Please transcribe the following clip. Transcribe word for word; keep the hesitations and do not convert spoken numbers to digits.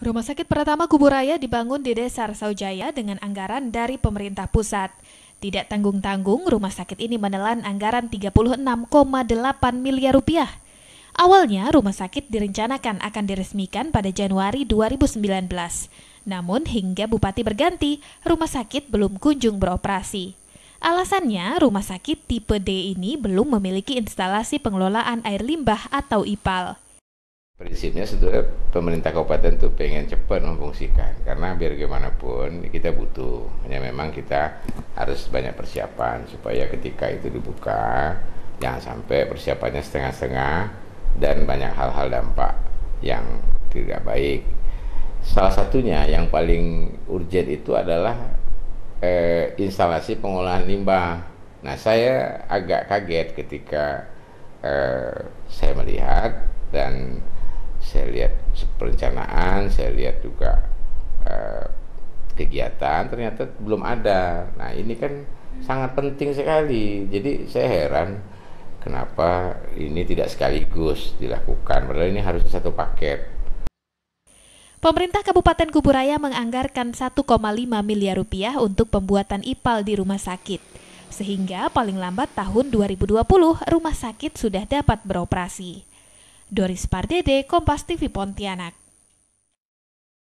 Rumah sakit pertama Kuburaya dibangun di Desa Saujaya dengan anggaran dari pemerintah pusat. Tidak tanggung-tanggung, rumah sakit ini menelan anggaran tiga puluh enam koma delapan miliar rupiah. Awalnya, rumah sakit direncanakan akan diresmikan pada Januari dua ribu sembilan belas. Namun, hingga bupati berganti, rumah sakit belum kunjung beroperasi. Alasannya, rumah sakit tipe D ini belum memiliki instalasi pengelolaan air limbah atau I P A L. Prinsipnya sebetulnya pemerintah kabupaten tuh pengen cepat memfungsikan, karena biar gimana pun kita butuh. Hanya memang kita harus banyak persiapan supaya ketika itu dibuka jangan sampai persiapannya setengah-setengah dan banyak hal-hal dampak yang tidak baik. Salah satunya yang paling urgent itu adalah eh, instalasi pengolahan limbah. Nah, saya agak kaget ketika eh, saya melihat dan saya lihat perencanaan, saya lihat juga eh, kegiatan, ternyata belum ada. Nah, ini kan sangat penting sekali. Jadi saya heran kenapa ini tidak sekaligus dilakukan, padahal ini harus satu paket. Pemerintah Kabupaten Kuburaya menganggarkan satu koma lima miliar rupiah untuk pembuatan I P A L di rumah sakit. Sehingga paling lambat tahun dua ribu dua puluh rumah sakit sudah dapat beroperasi. Doris Pardede, Kompas T V Pontianak.